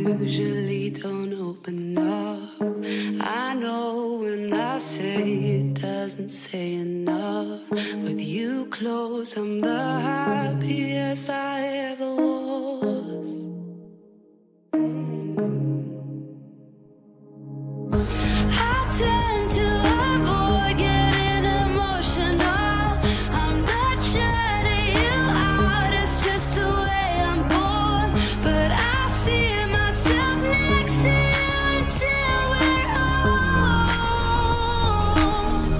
usually don't open up. I know when I say it doesn't say enough. With you close, I'm the happiest I ever was. I tend to avoid getting emotional. I'm not shutting you out, it's just the way I'm born. But I see myself next to you until we're old.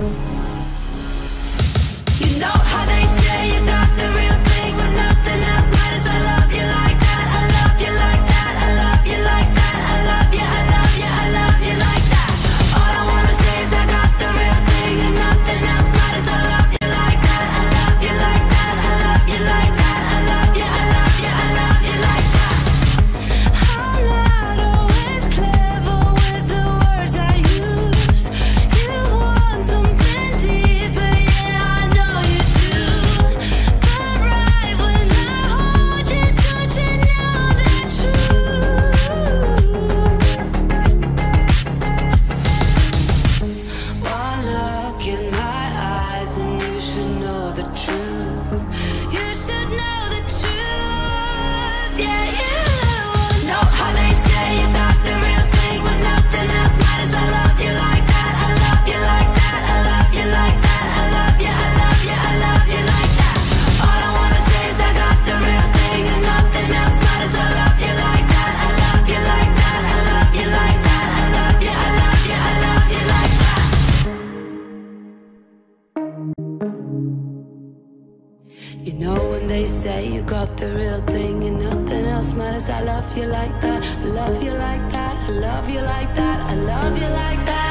You know how they say you got the real thing when nothing else matters. I love you like that, I love you like that, I love you like that, I love you, I love you, I love you like that. All I wanna say is I got the real thing and nothing else matters. I love you like that, I love you like that, I love you like that, I love you, I love you, I love you like that. I'm not always clever with the words I use. You want something deeper, yeah, I know you do. But right when I hold you, don't you know the truth? One look in my eyes and you should know the truth. You should know the truth, yeah, you know how they say you got the real thing when nothing else matters. I love you like that, I love you like that, I love you like that, I love you, I love you, I love you like that. All I wanna say is I got the real thing and nothing else matters. I love you like that, I love you like that, I love you like that, I love you, I love you, I love you like that. You know when they say you got the real thing and nothing else matters. I love you like that, I love you like that, I love you like that, I love you like that.